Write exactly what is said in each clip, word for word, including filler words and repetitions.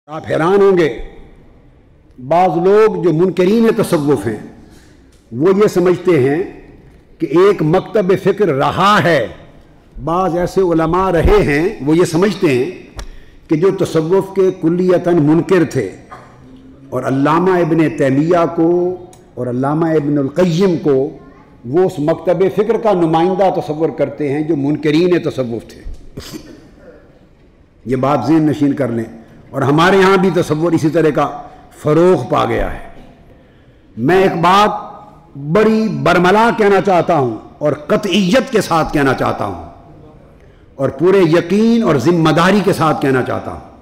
آپ حیران ہوں گے، بعض لوگ جو منکرین تصوف ہیں وہ یہ سمجھتے ہیں کہ ایک مکتب فکر رہا ہے، بعض ایسے علماء رہے ہیں وہ یہ سمجھتے ہیں کہ جو تصوف کے کلیتاً منکر تھے اور علامہ ابن تیمیہ کو اور علامہ ابن القیم کو وہ اس مکتب فکر کا نمائندہ تصور کرتے ہیں جو منکرین تصوف تھے۔ یہ بات ذہن نشین کر لیں، اور ہمارے ہاں بھی تصور اسی طرح کا فروغ پا گیا ہے۔ میں ایک بات بڑی برملا کہنا چاہتا ہوں اور قطعیت کے ساتھ کہنا چاہتا ہوں اور پورے یقین اور ذمہ داری کے ساتھ کہنا چاہتا ہوں۔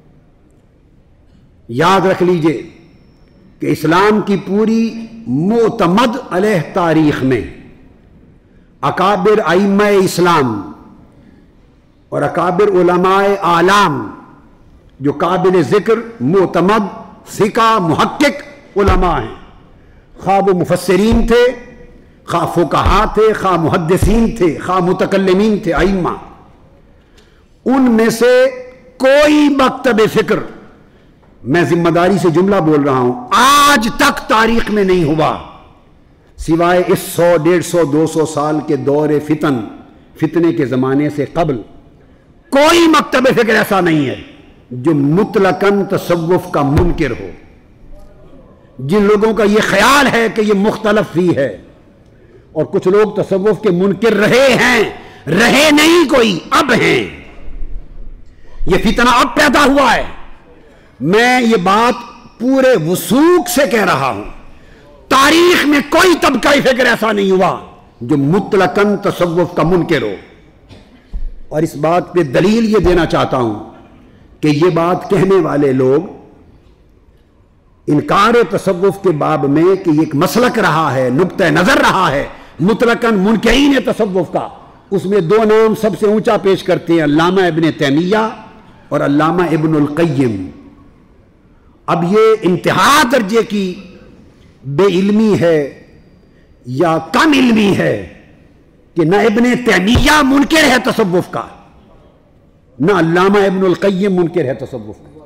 یاد رکھ لیجئے کہ اسلام کی پوری معتمد علیہ تاریخ میں اکابر ائمہ اسلام اور اکابر علماء اعلام جو قابل ذکر معتمد ثقہ محقق علماء ہیں، خواہ وہ مفسرین تھے، خواہ فقہا تھے، خواہ محدثین تھے، خواہ متکلمین تھے، ائمہ، ان میں سے کوئی مکتب فکر، میں ذمہ داری سے جملہ بول رہا ہوں، آج تک تاریخ میں نہیں ہوا سوائے اس سو ڈیڑھ سو دو سو سال کے دور فتن فتنے کے زمانے سے قبل کوئی مکتب فکر ایسا نہیں ہے جو مطلقاً تصوف کا منکر ہو۔ جن لوگوں کا یہ خیال ہے کہ یہ مختلف ہی ہے اور کچھ لوگ تصوف کے منکر رہے ہیں، رہے نہیں کوئی، اب ہیں، یہ فتنہ اب پیدا ہوا ہے۔ میں یہ بات پورے وثوق سے کہہ رہا ہوں، تاریخ میں کوئی طبقہ فکر ایسا نہیں ہوا جو مطلقاً تصوف کا منکر ہو۔ اور اس بات پہ دلیل یہ دینا چاہتا ہوں کہ یہ بات کہنے والے لوگ انکار تصوف کے باب میں کہ یہ ایک مسلک رہا ہے، نقطہ نظر رہا ہے مطلقاً منکرین تصوف کا، اس میں دو نام سب سے اونچا پیش کرتے ہیں، علامہ ابن تیمیہ اور علامہ ابن القیم۔ اب یہ انتہا درجے کی بے علمی ہے یا کم علمی ہے کہ نہ ابن تیمیہ منکر ہے تصوف کا، نہ علامہ ابن القیم منکر ہے تصوف کا۔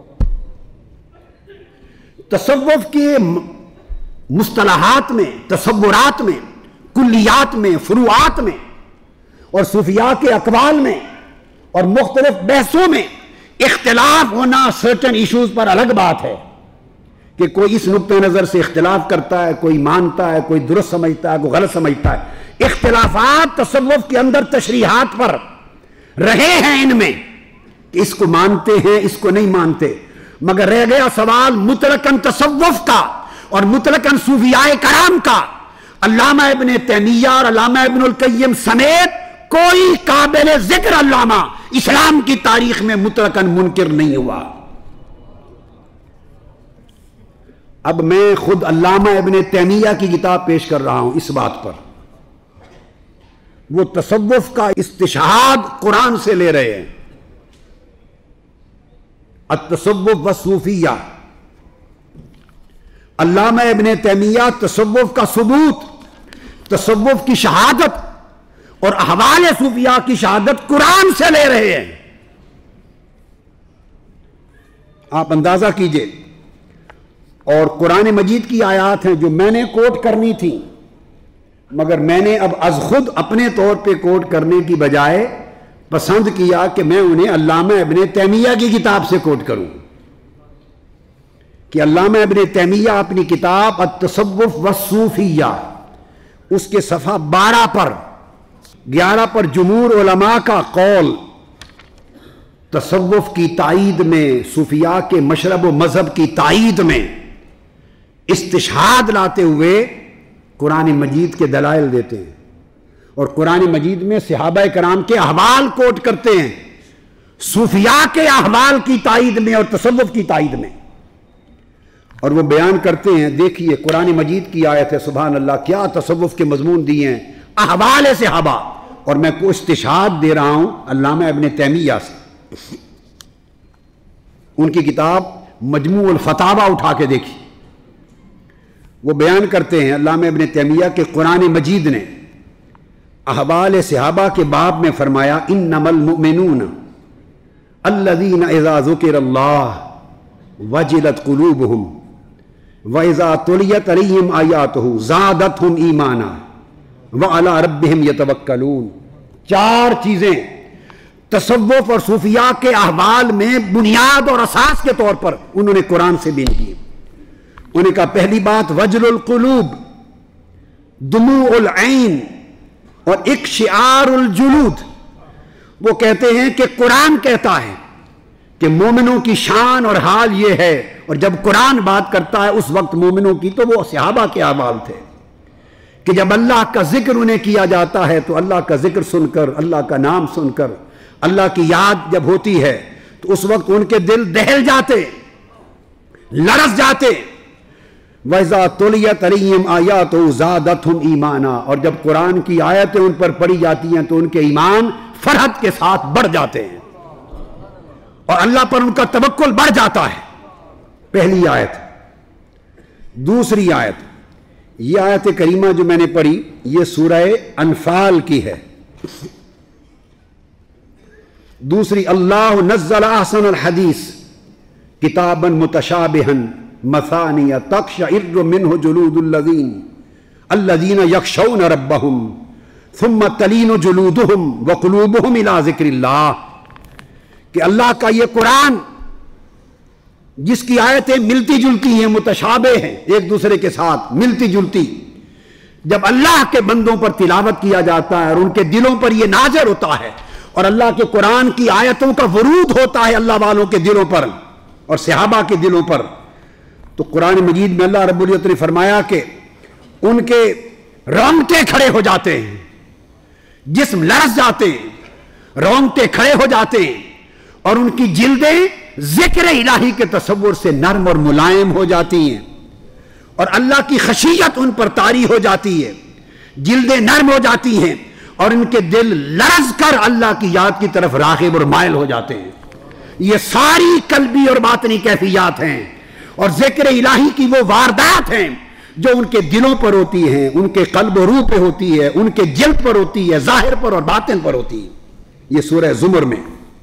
تصوف کے مصطلحات میں، تصورات میں، کلیات میں، فروعات میں اور صوفیاء کے اقوال میں اور مختلف بحثوں میں اختلاف ہونا سرٹن ایشوز پر الگ بات ہے کہ کوئی اس نقطہ نظر سے اختلاف کرتا ہے، کوئی مانتا ہے، کوئی درست سمجھتا ہے، کوئی غلط سمجھتا ہے۔ اختلافات تصوف کے اندر تشریحات پر رہے ہیں، ان میں کہ اس کو مانتے ہیں، اس کو نہیں مانتے، مگر رہ گیا سوال مطلقاً تصوف کا اور مطلقاً صوفیاء کرام کا۔ علامہ ابن تیمیہ اور علامہ ابن القیم سمیت کوئی قابل ذکر علامہ اسلام کی تاریخ میں مطلقاً منکر نہیں ہوا۔ اب میں خود علامہ ابن تیمیہ کی کتاب پیش کر رہا ہوں اس بات پر، وہ تصوف کا استشہاد قرآن سے لے رہے ہیں، التصوف والصوفیہ۔ علامہ ابن تیمیہ تصوف کا ثبوت، تصوف کی شہادت اور احوال صوفیاء کی شہادت قرآن سے لے رہے ہیں۔ آپ اندازہ کیجئے، اور قرآن مجید کی آیات ہیں جو میں نے کوٹ کرنی تھی، مگر میں نے اب از خود اپنے طور پہ کوٹ کرنے کی بجائے پسند کیا کہ میں انہیں علامہ ابن تیمیہ کی کتاب سے کوٹ کروں، کہ علامہ ابن تیمیہ اپنی کتاب التصوف والصوفیہ اس کے صفحہ بارہ پر گیارہ پر جمہور علماء کا قول تصوف کی تائید میں، صوفیاء کے مشرب و مذہب کی تائید میں استشہاد لاتے ہوئے قرآن مجید کے دلائل دیتے ہیں، اور قرآن مجید میں صحابہ کرام کے احوال کوٹ کرتے ہیں، صوفیاء کے احوال کی تائید میں اور تصوف کی تائید میں، اور وہ بیان کرتے ہیں، دیکھیے قرآن مجید کی آیت ہے، سبحان اللہ، کیا تصوف کے مضمون دیے ہیں، احوال صحابہ، اور میں کو استشہاد دے رہا ہوں علامہ ابن تیمیہ سے۔ ان کی کتاب مجموع الفتاوی اٹھا کے دیکھی، وہ بیان کرتے ہیں علامہ ابن تیمیہ کہ قرآن مجید نے احوال صحابہ کے باب میں فرمایا، انما المؤمنون الذین اذا ذکر اللہ वजिलत कुलूबुहुम व इज़ा तुलियत अलैहिम आयातुहु ज़ादतहुम ईमाना व अला रब्बिहिम यतवक्कलून। चार चीजें तसव्वुफ और सूफिया के अहवाल में बुनियाद और असास के तौर पर उन्होंने कुरान से बीन की। उन्होंने कहा पहली बात वजलुल कुलूब, दुमूउल ऐन और इक्शिआरुल जुलूद। वो कहते हैं कि कुरान कहता है कि मोमिनों की शान और हाल ये है, और जब कुरान बात करता है उस वक्त मोमिनों की, तो वो सहाबा के अहवाल थे कि जब अल्लाह का जिक्र उन्हें किया जाता है तो अल्लाह का जिक्र सुनकर, अल्लाह का नाम सुनकर, अल्लाह की याद जब होती है तो उस वक्त उनके दिल दहल जाते, लरस जाते। वज़ा तुलियत अलैहिम आयातुहु ज़ादतहुम ईमाना, और जब कुरान की आयतें उन पर पढ़ी जाती हैं तो उनके ईमान फरहत के साथ बढ़ जाते हैं और अल्लाह पर उनका तवक्कुल बढ़ जाता है। पहली आयत। दूसरी आयत, यह आयत करीमा जो मैंने पढ़ी यह सूरह अनफाल की है। दूसरी, अल्लाह नज़्ज़ल अहसनल हदीस किताबन मुतशाबिहन मसानिया तक़शइर्रु मिन्हु जुलूदुल लज़ीन अल्लज़ीना यख़शौना रब्बहुम सुम्मा तलीनु जुलूदुहुम व क़ुलूबुहुम इला ज़िक्रिल्लाह। कि अल्लाह का ये कुरान जिसकी आयतें मिलती जुलती हैं, मुतशाबे हैं, एक दूसरे के साथ मिलती जुलती, जब अल्लाह के बंदों पर तिलावत किया जाता है और उनके दिलों पर यह नाज़र होता है और अल्लाह के कुरान की आयतों का वरूद होता है अल्लाह वालों के दिलों पर और सहाबा के दिलों पर, तो कुरान मजीद में अल्लाह रब्बुल इज़्ज़त ने फरमाया कि उनके रोंगटे खड़े हो जाते हैं, जिस्म लरस जाते हैं, रोंगटे खड़े हो जाते हैं और उनकी जिल्दें जिक्र इलाही के तसव्वुर से नरम और मुलायम हो जाती हैं और अल्लाह की खशियत उन पर तारी हो जाती है, जिल्दें नरम हो जाती हैं और इनके दिल लरज़ कर अल्लाह की याद की तरफ राग़िब और माइल हो जाते हैं। ये सारी कल्बी और बातनी कैफियत हैं और जिक्र इलाही की वो वारदात हैं जो उनके दिलों पर होती हैं, उनके कल्ब और रूह पे होती है, उनके जिल्द पर होती है, जाहिर पर और बातिन पर होती है। ये सूरह ज़ुमर में।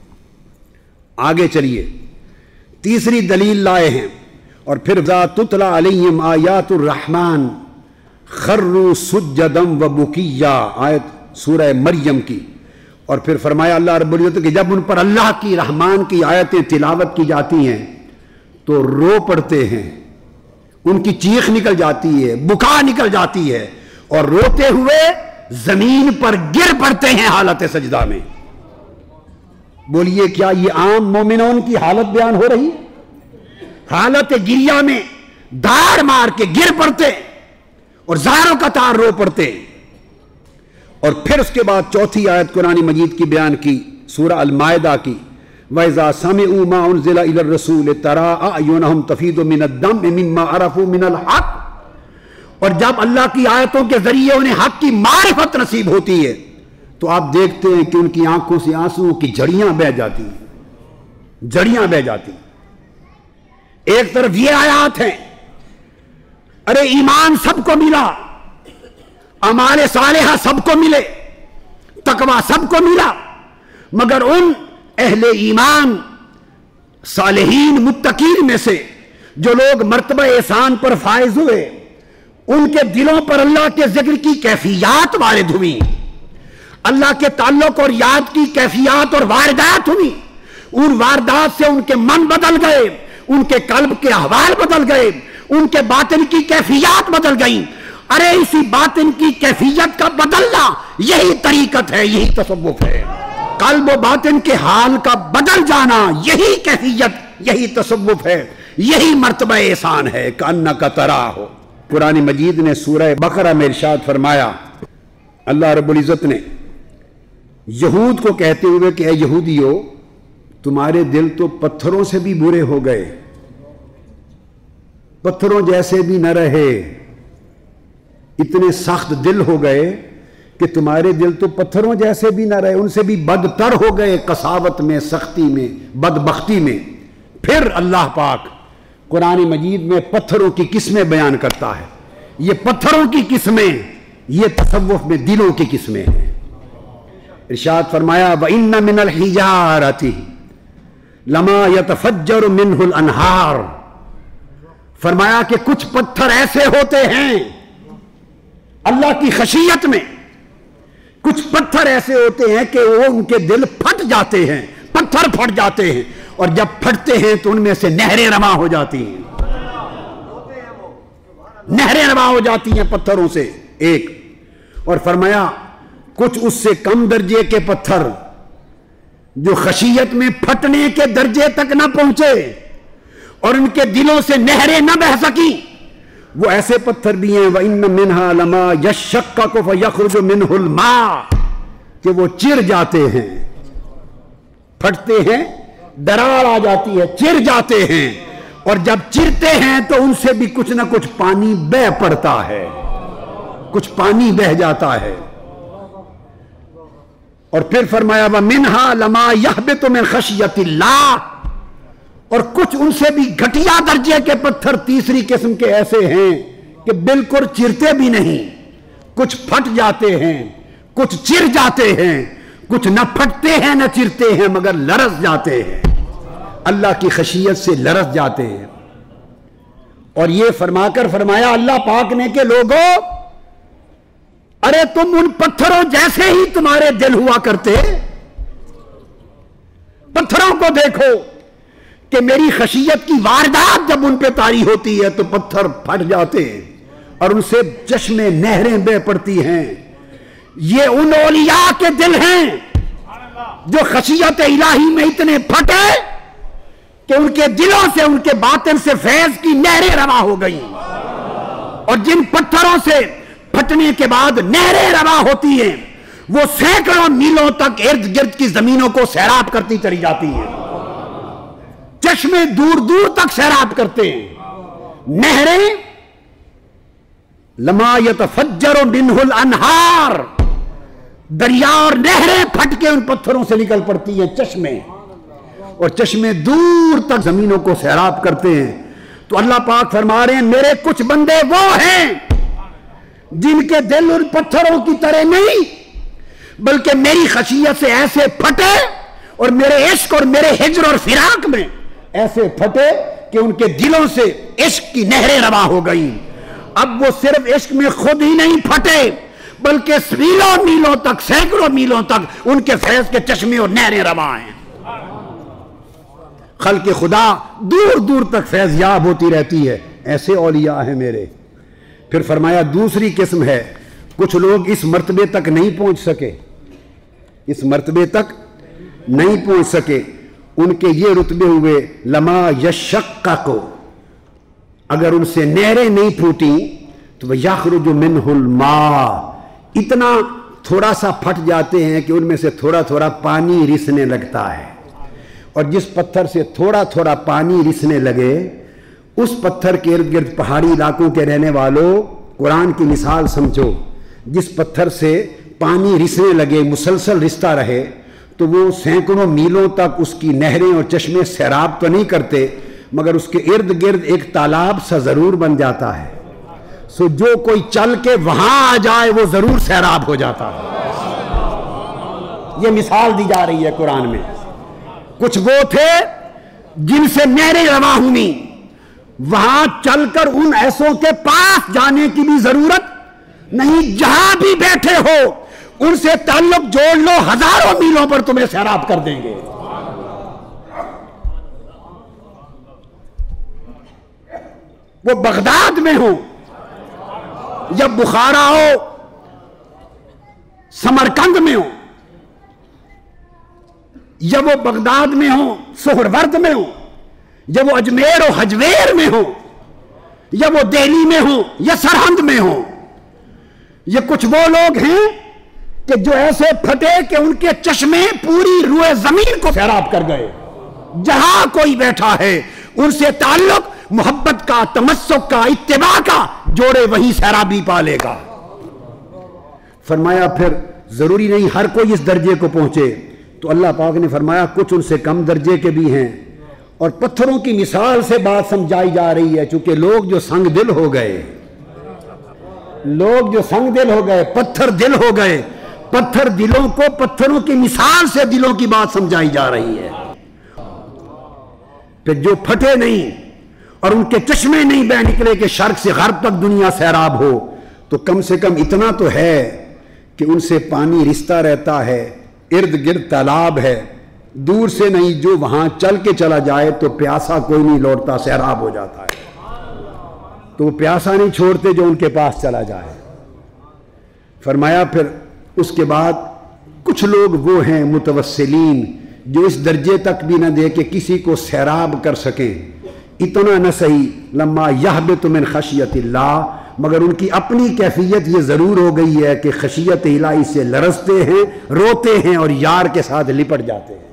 आगे चलिए, तीसरी दलील लाए हैं और फिर ज़ा तुतला अलैहिम आयातुर रहमान खर्रू सुज्जदम व बुकिया, आयत सूरह मरियम की। और फिर फरमाया अल्लाह रब्बुल इज़्ज़त कि जब उन पर अल्लाह की रहमान की आयतें तिलावत की जाती हैं तो रो पड़ते हैं, उनकी चीख निकल जाती है, बुका निकल जाती है और रोते हुए जमीन पर गिर पड़ते हैं हालत सजदा में। बोलिए क्या ये आम मोमिनों की हालत बयान हो रही? हालत गिरिया में दाड़ मार के गिर पड़ते और ज़ारों का तार रो पड़ते। और फिर उसके बाद चौथी आयत कुरान मजीद की बयान की सूरह अल माइदा की, वइज़ा समिअू मा उनज़िला इलर रसूल तरा अयुनहुम तफीदु मिनद-दम मिम्मा अरफू मिनल हक़। और जब अल्लाह की आयतों के जरिए उन्हें हक की मारिफत नसीब होती है तो आप देखते हैं कि उनकी आंखों से आंसुओं की जड़ियां बह जाती हैं, जड़ियां बह जाती हैं। एक तरफ ये आयत है, अरे ईमान सबको मिला, अमाले सालेहा सबको मिले, तकवा सबको मिला, मगर उन अहले ईमान सालेहीन मुत्तकीन में से जो लोग मर्तबा एहसान पर फायज हुए, उनके दिलों पर अल्लाह के जिक्र की कैफियत वारिद हुई, अल्लाह के ताल्लुक और याद की कैफियत और वारदात हुई। उन वारदात से उनके मन बदल गए, उनके कल्ब के अहवाल बदल गए, उनके बातिन की कैफियत बदल गई। अरे इसी बातिन की कैफियत का बदलना यही तरीकत है, यही तसव्वुफ है। कल्ब और बातिन के हाल का बदल जाना यही कैफियत, यही तसव्वुफ है, यही मर्तबा एहसान है। कअन्नका तराहु। कुरान मजीद ने सूरह बकरा में इरशाद फरमाया, अल्लाह रब्बुल इज़्ज़त ने यहूद को कहते हुए कि ए यहूदियों, तुम्हारे दिल तो पत्थरों से भी बुरे हो गए, पत्थरों जैसे भी न रहे, इतने सख्त दिल हो गए कि तुम्हारे दिल तो पत्थरों जैसे भी न रहे, उनसे भी बदतर हो गए कसावत में, सख्ती में, बदबख्ती में। फिर अल्लाह पाक कुरान मजीद में पत्थरों की किस्में बयान करता है। ये पत्थरों की किस्में, ये तसव्वुफ में दिलों की किस्में हैं। इरशाद फरमाया व इन्ना मिनल हिजारति लमा यतफज्जरु मिन्हुल अनहार, फरमाया कि कुछ पत्थर ऐसे होते हैं अल्लाह की खशियत में, कुछ पत्थर ऐसे होते हैं कि वो उनके दिल फट जाते हैं, पत्थर फट जाते हैं, और जब फटते हैं तो उनमें से नहरें रवा हो जाती हैं, नहरें रवा हो जाती हैं पत्थरों से। एक और फरमाया कुछ उससे कम दर्जे के पत्थर जो खशियत में फटने के दर्जे तक ना पहुंचे और उनके दिलों से नहरें ना बह सकी, वो ऐसे पत्थर भी हैं। व इन्न मिन्हा लमा यशक्ककु फयखरुजु मिन्हुल मा, कि वो चिर जाते हैं, फटते हैं, दरार आ जाती है, चिर जाते हैं, और जब चिरते हैं तो उनसे भी कुछ ना कुछ पानी बह पड़ता है, कुछ पानी बह जाता है। और फिर फरमाया व मिन्हा लमा यहबितु मिन खशियतिल्लाह, और कुछ उनसे भी घटिया दर्जे के पत्थर तीसरी किस्म के ऐसे हैं कि बिल्कुल चिरते भी नहीं, कुछ फट जाते हैं, कुछ चिर जाते हैं, कुछ न फटते हैं न चिरते हैं मगर लरस जाते हैं, अल्लाह की खशियत से लरस जाते हैं। और ये फरमाकर फरमाया अल्लाह पाक ने कि लोगों, अरे तुम उन पत्थरों जैसे ही तुम्हारे दिल हुआ करते, पत्थरों को देखो कि मेरी खशियत की वारदात जब उन पे तारी होती है तो पत्थर फट जाते हैं और उनसे चश्मे नहरें बह पड़ती हैं। ये उन औलिया के दिल हैं जो खशियत इलाही में इतने फटे कि उनके दिलों से, उनके बातिन से फैज की नहरें रवा हो गई, और जिन पत्थरों से फटने के बाद नहरें रवा होती हैं वो सैकड़ों मीलों तक इर्द गिर्द की जमीनों को सैराब करती चली जाती हैं, चश्मे दूर दूर तक सैराब करते हैं। नहरें लमा यतफज्जरु मिन्हुल अनहार, दरिया और नहरें फट के उन पत्थरों से निकल पड़ती हैं, चश्मे, और चश्मे दूर तक जमीनों को सैराब करते हैं। तो अल्लाह पाक फरमा रहे हैं मेरे कुछ बंदे वो हैं जिनके दिल उन पत्थरों की तरह नहीं बल्कि मेरी खशियत से ऐसे फटे और मेरे इश्क और मेरे हिज्र और फिराक में ऐसे फटे कि उनके दिलों से इश्क की नहरें रवा हो गई। अब वो सिर्फ इश्क में खुद ही नहीं फटे बल्कि मीलों मीलों तक, सैकड़ों मीलों तक उनके फैज के चश्मे और नहरें रवा हैं। खल्क़ खुदा दूर दूर तक फैज याब होती रहती है, ऐसे औलिया हैं मेरे। फिर फरमाया दूसरी किस्म है, कुछ लोग इस मर्तबे तक नहीं पहुंच सके, इस मर्तबे तक नहीं पहुंच सके, उनके ये रुतबे हुए लमा यशक्ककु, अगर उनसे नहरें नहीं फूटी तो वह यखरुजु मिन्हुल मा, इतना थोड़ा सा फट जाते हैं कि उनमें से थोड़ा थोड़ा पानी रिसने लगता है। और जिस पत्थर से थोड़ा थोड़ा पानी रिसने लगे उस पत्थर के इर्द गिर्द पहाड़ी इलाकों के रहने वालों, कुरान की मिसाल समझो, जिस पत्थर से पानी रिसने लगे, मुसलसल रिसता रहे, तो वो सैकड़ों मीलों तक उसकी नहरें और चश्मे सैराब तो नहीं करते मगर उसके इर्द गिर्द एक तालाब सा जरूर बन जाता है। सो जो कोई चल के वहां आ जाए वो जरूर सैराब हो जाता है। ये मिसाल दी जा रही है कुरान में। कुछ वो थे जिनसे नहरें रवा हुई, वहां चलकर उन ऐसों के पास जाने की भी जरूरत नहीं, जहां भी बैठे हो उनसे ताल्लुक जोड़ लो, हजारों मीलों पर तुम्हें सैराब कर देंगे। वो बगदाद में हो या बुखारा हो, समरकंद में हो, या वो बगदाद में हो, सोहरवर्द में हो, या वो अजमेर और हजवेर में हो, या वो दिल्ली में हो या सरहंद में हो, ये कुछ वो लोग हैं कि जो ऐसे फटे कि उनके चश्मे पूरी रुए जमीन को सैराब कर गए। जहां कोई बैठा है उनसे ताल्लुक मोहब्बत का, तमस्सुक का, इत्तिबा का जोड़े वही सैराबी पालेगा। फरमाया फिर जरूरी नहीं हर कोई इस दर्जे को पहुंचे, तो अल्लाह पाक ने फरमाया कुछ उनसे कम दर्जे के भी हैं। और पत्थरों की मिसाल से बात समझाई जा रही है, चूंकि लोग जो संग दिल हो गए, लोग जो संग दिल हो गए, पत्थर दिल हो गए, पत्थर दिलों को पत्थरों की मिसाल से दिलों की बात समझाई जा रही है। پھر جو پھٹے نہیں اور ان کے چشمے نہیں بہ نکلے کہ شرق سے غرب تک دنیا سیراب ہو، تو کم سے کم اتنا تو ہے کہ ان سے پانی رستا رہتا ہے، ارد گرد تالاب ہے، دور سے نہیں، جو وہاں چل کے چلا جائے تو پیاسا کوئی نہیں لوٹتا، سیراب ہو جاتا ہے، تو وہ پیاسا نہیں چھوڑتے جو ان کے پاس چلا جائے۔ فرمایا پھر اس کے بعد کچھ لوگ وہ ہیں متوسلین جو اس درجے تک بھی نہ دے کہ کسی کو سیراب کر سکیں، اتنا نہ صحیح، لما یہبط من خشیت اللہ، مگر ان کی اپنی کیفیت یہ ضرور ہو گئی ہے کہ خشیت الہی سے لرزتے ہیں، روتے ہیں اور یار کے ساتھ لپٹ جاتے ہیں،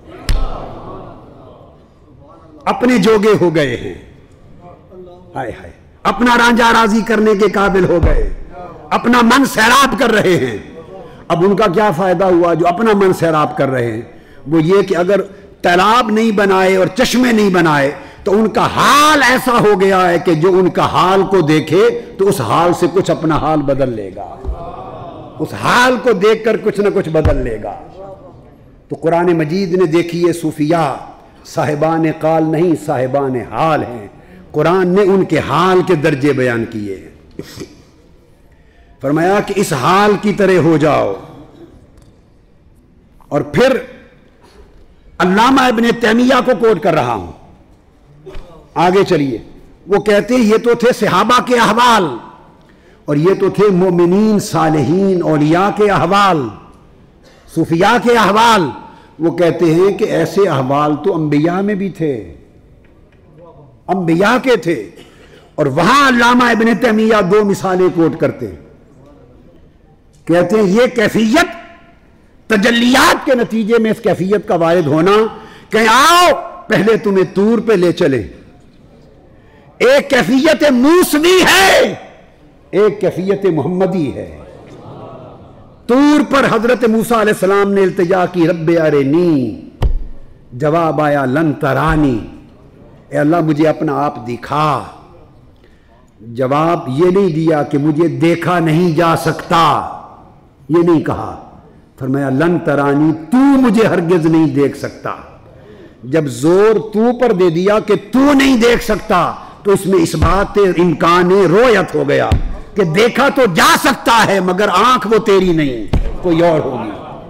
اپنے جوگے ہو گئے ہیں، ہائے ہائے اپنا رانجھا راضی کرنے کے قابل ہو گئے، اپنا من سیراب کر رہے ہیں۔ اب ان کا کیا فائدہ ہوا جو اپنا من سیراب کر رہے ہیں؟ وہ یہ کہ اگر تالاب نہیں بنائے اور چشمے نہیں بنائے تو ان کا حال ایسا ہو گیا ہے کہ جو ان کا حال کو دیکھے تو اس حال سے کچھ اپنا حال بدل لے گا، اس حال کو دیکھ کر کچھ نہ کچھ بدل لے گا۔ تو قرآن مجید نے دیکھیے صوفیاء صاحبان قال نہیں، صاحبان حال ہیں، قرآن نے ان کے حال کے درجے بیان کیے ہیں۔ فرمایا کہ اس حال کی طرح ہو جاؤ۔ اور پھر علامہ ابن تیمیہ کو کوٹ کر رہا ہوں، آگے چلیے، وہ کہتے ہیں یہ تو تھے صحابہ کے احوال اور یہ تو تھے مومنین صالحین اولیاء کے احوال، صوفیاء کے احوال۔ وہ کہتے ہیں کہ ایسے احوال تو انبیاء میں بھی تھے، انبیاء کے تھے۔ اور وہاں علامہ ابن تیمیہ دو مثالیں کوٹ کرتے ہیں، کہتے ہیں یہ کیفیت تجلیات کے نتیجے میں اس کیفیت کا وارد ہونا کہ آؤ پہلے تمہیں طور پہ لے چلیں، ایک کیفیت موسوی ہے، ایک کیفیت محمدی ہے۔ طور پر حضرت موسیٰ علیہ السلام نے التجا کی، رب ارنی، جواب آیا لن ترانی، اے اللہ مجھے اپنا آپ دکھا۔ جواب یہ نہیں دیا کہ مجھے دیکھا نہیں جا سکتا، یہ نہیں کہا، فرمایا لن ترانی، تو مجھے ہرگز نہیں دیکھ سکتا۔ جب زور تو پر دے دیا کہ تو نہیں دیکھ سکتا تو اس میں اس بات امکان رویت ہو گیا کہ دیکھا تو جا سکتا ہے مگر آنکھ وہ تیری نہیں، کوئی اور ہوگی۔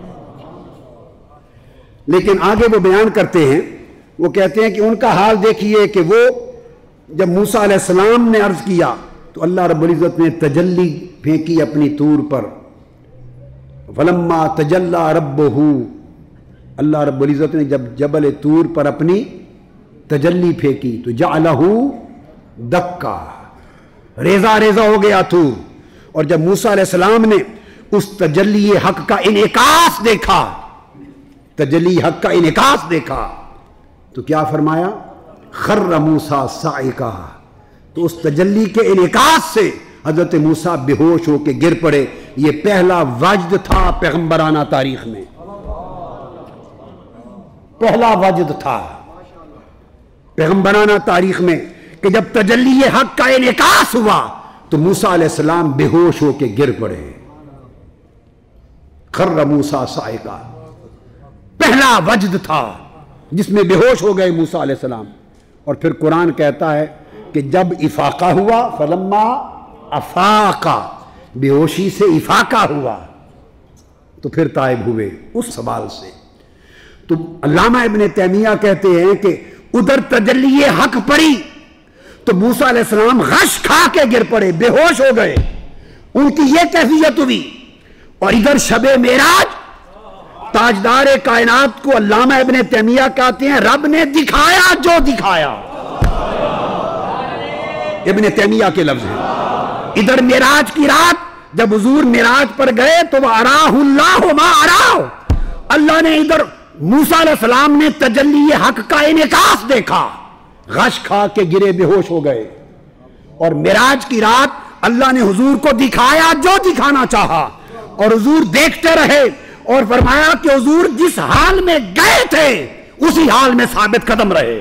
لیکن آگے وہ بیان کرتے ہیں، وہ کہتے ہیں کہ ان کا حال دیکھیے کہ وہ جب موسیٰ علیہ السلام نے عرض کیا تو اللہ رب العزت نے تجلی پھینکی اپنی طور پر، فلما تجلی ربہ، اللہ رب العزت نے جب جبل طور پر اپنی تجلی پھینکی تو جعلہ دکا، ریزہ ریزہ ہو گیا طور۔ اور جب موسیٰ علیہ السلام نے اس تجلی حق کا انعکاس دیکھا، تجلی حق کا انعکاس دیکھا تو کیا فرمایا؟ خر موسیٰ صاعقا، تو اس تجلی کے انعکاس سے حضرت موسیٰ بے ہوش ہو کے گر پڑے۔ یہ پہلا وجد تھا پیغمبرانہ تاریخ میں، پہلا وجد تھا پیغمبرانہ تاریخ میں کہ جب تجلی حق کا انعکاس ہوا تو موسیٰ علیہ السلام بے ہوش ہو کے گر پڑے۔ خر موسیٰ صاعقا پہلا وجد تھا جس میں بے ہوش ہو گئے موسیٰ علیہ السلام۔ اور پھر قرآن کہتا ہے کہ جب افاقہ ہوا، فلما افاقہ، بے ہوشی سے افاقہ ہوا تو پھر تائب ہوئے اس سوال سے۔ تو علامہ ابن تیمیہ کہتے ہیں کہ ادھر تجلی حق پڑی تو موسیٰ علیہ السلام غش کھا کے گر پڑے، بے ہوش ہو گئے، ان کی یہ کیفیت ہوئی۔ اور ادھر شب معراج تاجدار کائنات کو علامہ ابن تیمیہ کہتے ہیں رب نے دکھایا جو دکھایا، ابن تیمیہ کے لفظ ہیں۔ ادھر معراج کی رات جب حضور معراج پر گئے تو وہ اراہ اللہ ما اراہ، اللہ نے ادھر موسیٰ علیہ السلام نے تجلی حق کا انعکاس دیکھا، غش کھا کے گرے، بے ہوش ہو گئے۔ اور معراج کی رات اللہ نے حضور کو دکھایا جو دکھانا چاہا اور حضور دیکھتے رہے، اور فرمایا کہ حضور جس حال میں گئے تھے اسی حال میں ثابت قدم رہے،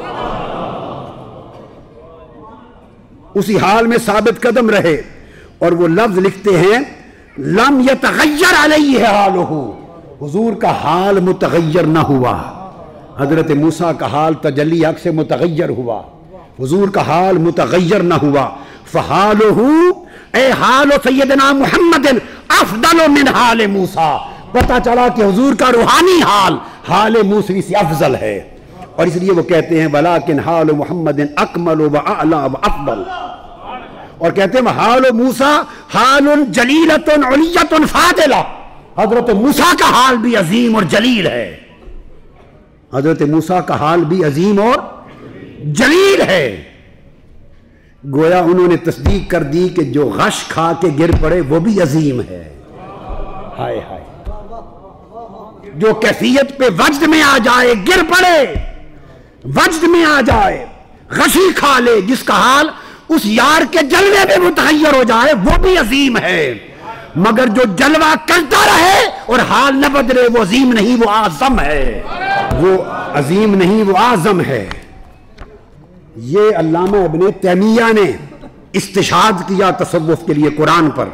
اسی حال میں ثابت قدم رہے۔ اور وہ لفظ لکھتے ہیں لم یتغیر علیہ حالہ، حضور کا حال متغیر نہ ہوا، حضرت موسیٰ کا حال تجلی حق سے متغیر ہوا، حضور کا حال متغیر نہ ہوا۔ فحالہ اے حال سیدنا محمد افضل من حال موسیٰ، پتہ چلا کہ حضور کا روحانی حال حال موسوی سے افضل ہے، اور اس لیے وہ کہتے ہیں ولیکن حال محمد اکمل و اعلی و افضل، اور کہتے ہیں حال موسیٰ حال جلیلۃ علیۃ فاضلہ، حضرت موسیٰ کا حال بھی عظیم اور جلیل ہے، حضرت موسیٰ کا حال بھی عظیم اور جلیل ہے۔ گویا انہوں نے تصدیق کر دی کہ جو غش کھا کے گر پڑے وہ بھی عظیم ہے۔ ہائے ہائے، جو کیفیت پہ وجد میں آ جائے، گر پڑے وجد میں آ جائے، غشی کھا لے، جس کا حال اس یار کے جلوے میں متغیر ہو جائے، وہ بھی عظیم ہے۔ مگر جو جلوہ کرتا رہے اور حال نہ بدلے، وہ عظیم نہیں، وہ اعظم ہے، وہ عظیم نہیں، وہ اعظم ہے۔ یہ علامہ ابن تیمیہ نے استشہاد کیا تصوف کے لیے قرآن پر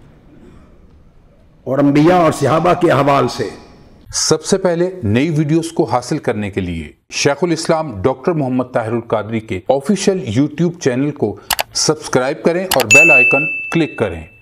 اور انبیاء اور صحابہ کے احوال سے۔ سب سے پہلے نئی ویڈیوز کو حاصل کرنے کے لیے شیخ الاسلام ڈاکٹر محمد طاہر القادری کے آفیشیل یوٹیوب چینل کو سبسکرائب کریں اور بیل آئیکن کلک کریں۔